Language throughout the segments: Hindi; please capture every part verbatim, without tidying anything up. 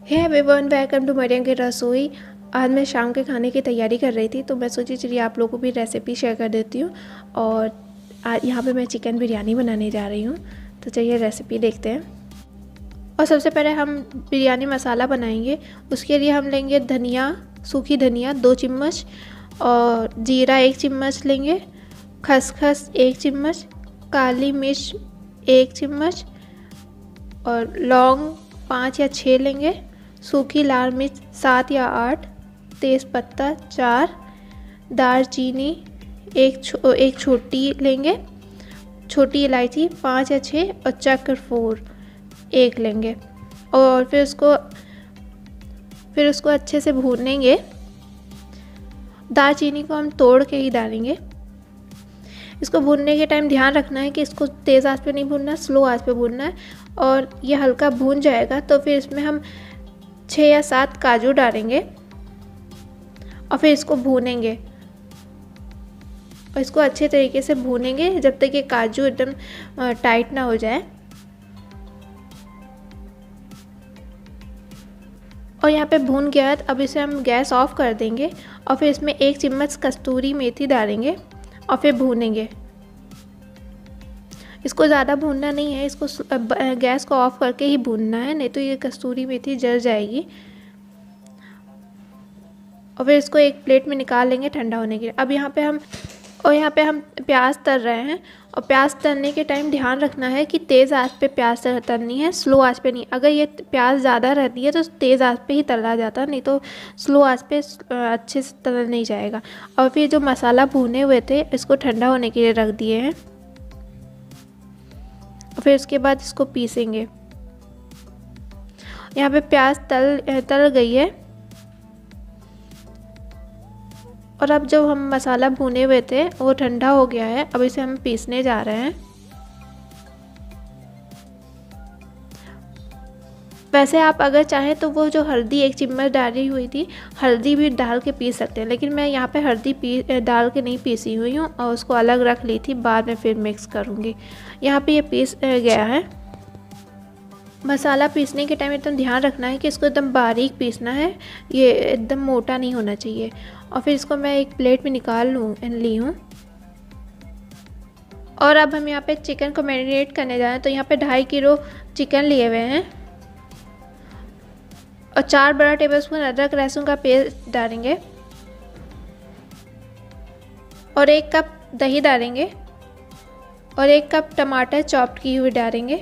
Hey everyone, welcome to Mariyam की रसोई। आज मैं शाम के खाने की तैयारी कर रही थी तो मैं सोची चलिए आप लोगों को भी रेसिपी शेयर कर देती हूँ। और आज यहाँ पे मैं चिकन बिरयानी बनाने जा रही हूँ, तो चलिए रेसिपी देखते हैं। और सबसे पहले हम बिरयानी मसाला बनाएंगे। उसके लिए हम लेंगे धनिया, सूखी धनिया दो चम्मच, और जीरा एक चम्मच लेंगे, खसखस एक चम्मच, काली मिर्च एक चम्मच, और लौंग पाँच या छः लेंगे, सूखी लाल मिर्च सात या आठ, तेज़पत्ता चार, दालचीनी एक छो, एक छोटी लेंगे, छोटी इलायची पाँच या छः, और चक्रफूल एक लेंगे। और फिर उसको फिर उसको अच्छे से भूनेंगे। दालचीनी को हम तोड़ के ही डालेंगे। इसको भूनने के टाइम ध्यान रखना है कि इसको तेज़ आंच पे नहीं भूनना, स्लो आंच पे भूनना है। और ये हल्का भून जाएगा तो फिर इसमें हम छः या सात काजू डालेंगे और फिर इसको भूनेंगे। और इसको अच्छे तरीके से भूनेंगे जब तक ये काजू एकदम टाइट ना हो जाए। और यहाँ पे भून गया है, अब इसे हम गैस ऑफ कर देंगे और फिर इसमें एक चम्मच कस्तूरी मेथी डालेंगे और फिर भूनेंगे। इसको ज़्यादा भूनना नहीं है, इसको गैस को ऑफ करके ही भूनना है, नहीं तो ये कस्तूरी मेथी जल जाएगी। और फिर इसको एक प्लेट में निकाल लेंगे ठंडा होने के लिए। अब यहाँ पे हम और यहाँ पे हम प्याज तल रहे हैं। और प्याज तलने के टाइम ध्यान रखना है कि तेज़ आंच पे प्याज तलनी है, स्लो आंच पे नहीं। अगर ये प्याज ज़्यादा रहती है तो तेज़ आंच पे ही तला जाता है, नहीं तो स्लो आंच पे अच्छे से तल नहीं जाएगा। और फिर जो मसाला भुने हुए थे इसको ठंडा होने के लिए रख दिए हैं। और फिर उसके बाद इसको पीसेंगे। यहाँ पे प्याज तल तल गई है। और अब जो हम मसाला भुने हुए थे वो ठंडा हो गया है, अब इसे हम पीसने जा रहे हैं। वैसे आप अगर चाहें तो वो जो हल्दी एक चम्मच डाली हुई थी, हल्दी भी डाल के पीस सकते हैं, लेकिन मैं यहाँ पे हल्दी पी डाल के नहीं पीसी हुई हूँ और उसको अलग रख ली थी, बाद में फिर मिक्स करूँगी। यहाँ पे ये पीस गया है। मसाला पीसने के टाइम एकदम ध्यान रखना है कि इसको एकदम बारीक पीसना है, ये एकदम मोटा नहीं होना चाहिए। और फिर इसको मैं एक प्लेट में निकाल लूँ ली हूँ। और अब हम यहाँ पे चिकन को मैरिनेट करने जा रहे हैं। तो यहाँ पे ढाई किलो चिकन लिए हुए हैं और चार बड़ा टेबलस्पून अदरक लहसुन का पेस्ट डालेंगे, और एक कप दही डालेंगे, और एक कप टमाटर चॉप्ड की हुई डालेंगे,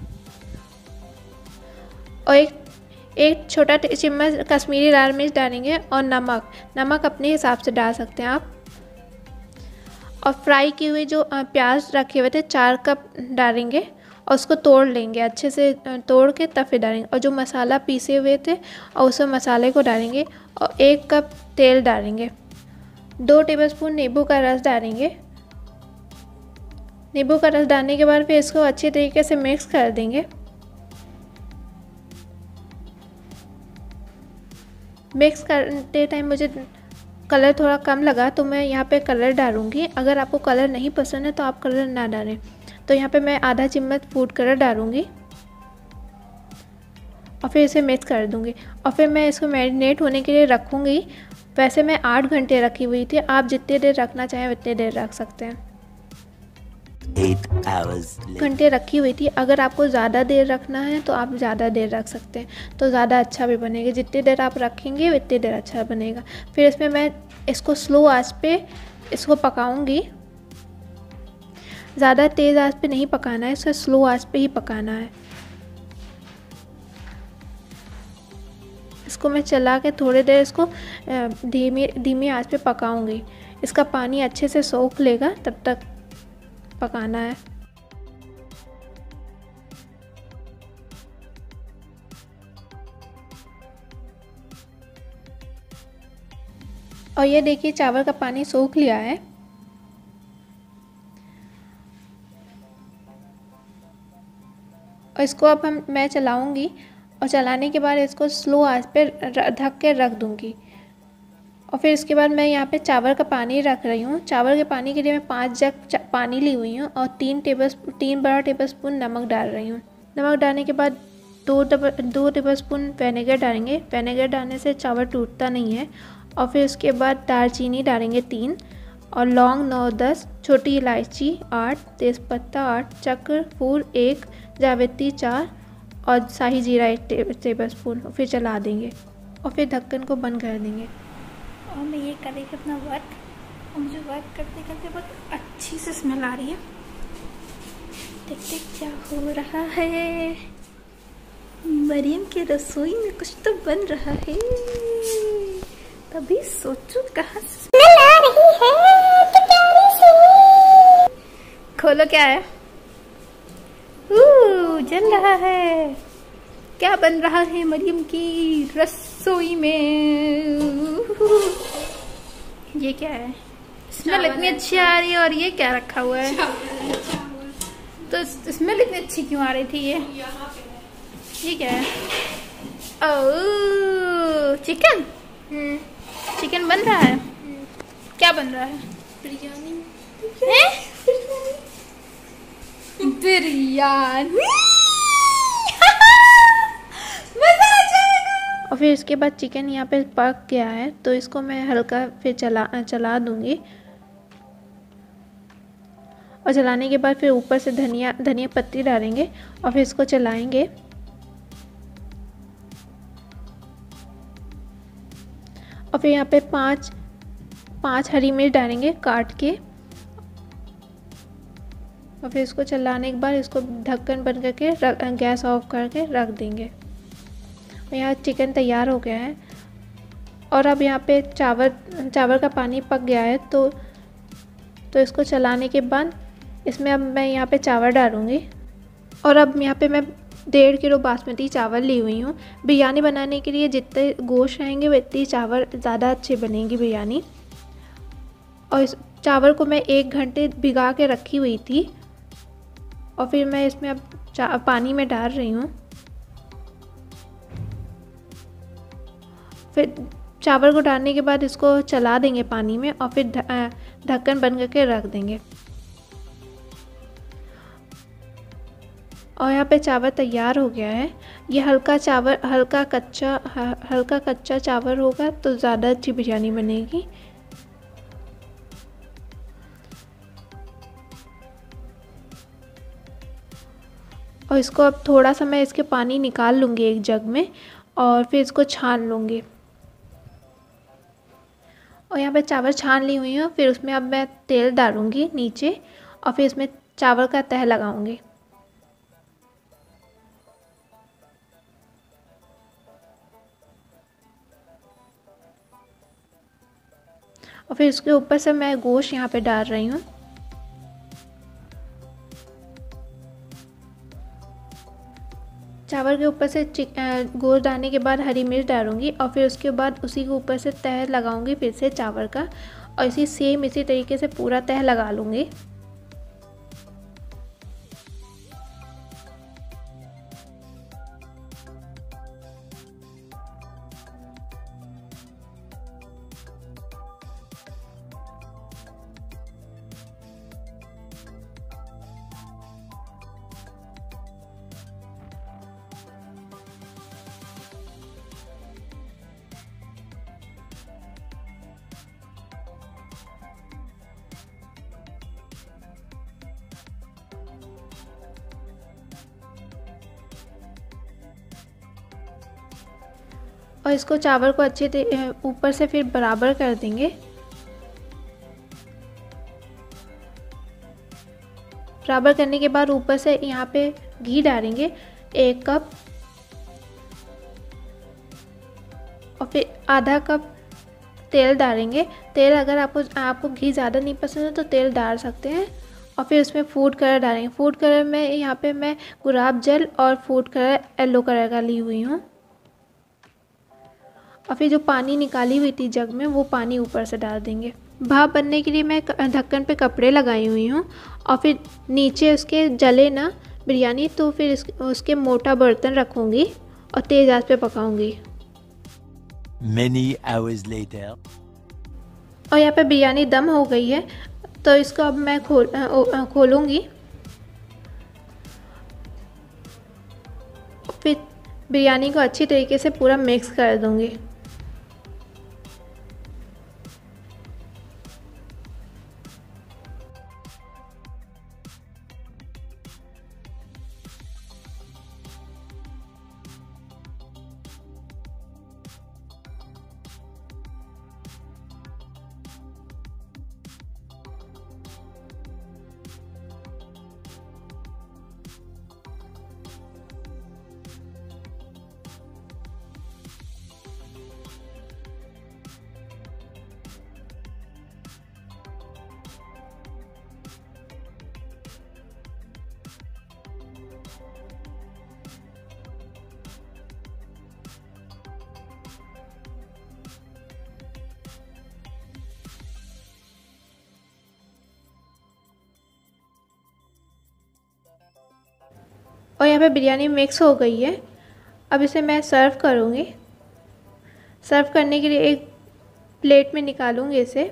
और एक एक छोटा चम्मच कश्मीरी लाल मिर्च डालेंगे, और नमक नमक अपने हिसाब से डाल सकते हैं आप। और फ्राई की हुई जो प्याज रखे हुए थे चार कप डालेंगे, और उसको तोड़ लेंगे, अच्छे से तोड़ के तब फिर डालेंगे। और जो मसाला पीसे हुए थे और उस मसाले को डालेंगे, और एक कप तेल डालेंगे, दो टेबलस्पून नींबू का रस डालेंगे। नींबू का रस डालने के बाद फिर इसको अच्छे तरीके से मिक्स कर देंगे। मिक्स करते टाइम मुझे कलर थोड़ा कम लगा तो मैं यहाँ पे कलर डालूँगी। अगर आपको कलर नहीं पसंद है तो आप कलर ना डालें। तो यहाँ पे मैं आधा चम्मच फूड कलर डालूँगी और फिर इसे मिक्स कर दूँगी। और फिर मैं इसको मैरिनेट होने के लिए रखूँगी। वैसे मैं आठ घंटे रखी हुई थी, आप जितने देर रखना चाहें उतने देर रख सकते हैं। घंटे रखी हुई थी। अगर आपको ज़्यादा देर रखना है तो आप ज़्यादा देर रख सकते हैं, तो ज़्यादा अच्छा भी बनेगा। जितनी देर आप रखेंगे उतनी देर अच्छा बनेगा। फिर इसमें मैं इसको स्लो आंच पे इसको पकाऊंगी। ज़्यादा तेज़ आंच पे नहीं पकाना है, इसको स्लो आंच पे ही पकाना है। इसको मैं चला के थोड़ी देर इसको धीमी धीमी आंच पे पकाऊंगी। इसका पानी अच्छे से सोख लेगा, तब तक पकाना है। और ये देखिए चावल का पानी सोख लिया है। और इसको अब हम मैं चलाऊंगी, और चलाने के बाद इसको स्लो आंच पे ढक के रख दूंगी। और फिर इसके बाद मैं यहाँ पे चावल का पानी रख रही हूँ। चावल के पानी के लिए मैं पाँच जग पानी ली हुई हूँ और तीन टेबल तीन बड़ा टेबल स्पून नमक डाल रही हूँ। नमक डालने के बाद दो टेबल दो टेबल स्पून विनेगर डालेंगे। विनेगर डालने से चावल टूटता नहीं है। और फिर उसके बाद दालचीनी डालेंगे तीन, और लौंग नौ दस, छोटी इलायची आठ, तेज़पत्ता आठ, चक्र फूल एक, जावित्री चार और शाही जीरा एक टेबल स्पून। फिर चला देंगे और फिर ढक्कन को बंद कर देंगे। और मैं ये करेंगे अपना वर्क, और मुझे वर्क करते करते बहुत अच्छी से स्मेल आ रही है। देखते क्या हो रहा है। मरियम के रसोई में कुछ तो बन रहा है। तभी सोचो कहाँ से स्मेल आ रही है। तो प्यारी सी। खोलो क्या है। ओह जल रहा है। क्या बन रहा है मरियम की रसोई में। ये क्या है। स्मेल इतनी अच्छी आ रही है। और ये क्या रखा हुआ है। तो स्मेल इतनी अच्छी क्यों आ रही थी। ये ये क्या है। ओह चिकन। चिकन बन रहा है। क्या बन रहा है। बिरयानी। बिरयानी। और फिर इसके बाद चिकन यहाँ पे पक गया है, तो इसको मैं हल्का फिर चला चला दूंगी। और चलाने के बाद फिर ऊपर से धनिया धनिया पत्ती डालेंगे और फिर इसको चलाएंगे। और फिर यहाँ पे पांच पांच हरी मिर्च डालेंगे काट के। और फिर इसको चलाने के बाद इसको ढक्कन बंद करके रख, गैस ऑफ करके रख देंगे। और यहाँ चिकन तैयार हो गया है। और अब यहाँ पे चावल चावल का पानी पक गया है, तो तो इसको चलाने के बाद इसमें अब मैं यहाँ पे चावल डालूँगी। और अब यहाँ पे मैं डेढ़ किलो बासमती चावल ली हुई हूँ। बिरयानी बनाने के लिए जितने गोश्त रहेंगे वो इतनी चावल ज़्यादा अच्छी बनेगी बिरयानी। और इस चावल को मैं एक घंटे भिगा के रखी हुई थी। और फिर मैं इसमें अब पानी में डाल रही हूँ। फिर चावल को डालने के बाद इसको चला देंगे पानी में और फिर ढक्कन बंद करके रख देंगे। और यहाँ पे चावल तैयार हो गया है। ये हल्का चावल हल्का कच्चा हल्का कच्चा चावल होगा तो ज़्यादा अच्छी बिरयानी बनेगी। और इसको अब थोड़ा सा मैं इसके पानी निकाल लूँगी एक जग में और फिर इसको छान लूँगी। और यहाँ पे चावल छान ली हुई हूँ। फिर उसमें अब मैं तेल डालूँगी नीचे और फिर इसमें चावल का तह लगाऊँगी। और फिर इसके ऊपर से मैं गोश्त यहाँ पे डाल रही हूँ। चावल के ऊपर से गोश्त डालने के बाद हरी मिर्च डालूंगी और फिर उसके बाद उसी के ऊपर से तह लगाऊंगी फिर से चावल का। और इसी सेम इसी तरीके से पूरा तह लगा लूँगी। और इसको चावल को अच्छे से ऊपर से फिर बराबर कर देंगे। बराबर करने के बाद ऊपर से यहाँ पे घी डालेंगे एक कप और फिर आधा कप तेल डालेंगे। तेल अगर आपको आपको घी ज़्यादा नहीं पसंद है तो तेल डाल सकते हैं। और फिर उसमें फूड कलर डालेंगे। फूड कलर में यहाँ पे मैं गुलाब जल और फूड कलर येलो कलर का ली हुई हूँ। और फिर जो पानी निकाली हुई थी जग में वो पानी ऊपर से डाल देंगे। भाप बनने के लिए मैं ढक्कन पे कपड़े लगाई हुई हूँ और फिर नीचे उसके जले ना बिरयानी, तो फिर इस, उसके मोटा बर्तन रखूँगी और तेज़ आंच पे पकाऊँगी। Many hours later. और यहाँ पे बिरयानी दम हो गई है, तो इसको अब मैं खोल खोलूँगी। फिर बिरयानी को अच्छी तरीके से पूरा मिक्स कर दूँगी। और यहाँ पे बिरयानी मिक्स हो गई है। अब इसे मैं सर्व करूँगी। सर्व करने के लिए एक प्लेट में निकालूँगी इसे।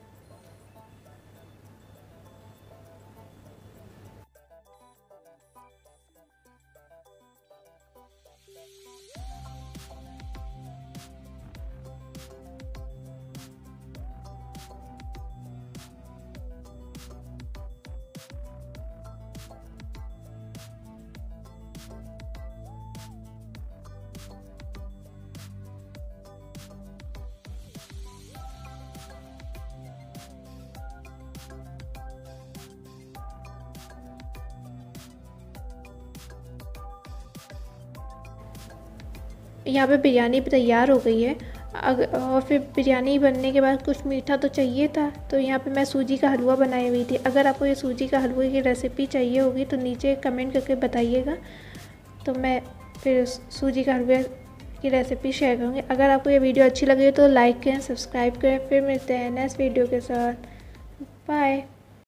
यहाँ पे बिरयानी तैयार हो गई है। अगर और फिर बिरयानी बनने के बाद कुछ मीठा तो चाहिए था, तो यहाँ पे मैं सूजी का हलवा बनाई हुई थी। अगर आपको ये सूजी का हलवे की रेसिपी चाहिए होगी तो नीचे कमेंट करके बताइएगा, तो मैं फिर सूजी का हलवे की रेसिपी शेयर करूँगी। अगर आपको ये वीडियो अच्छी लगी तो लाइक करें, सब्सक्राइब करें। फिर मिलते हैं नेक्स्ट वीडियो के साथ। बाय।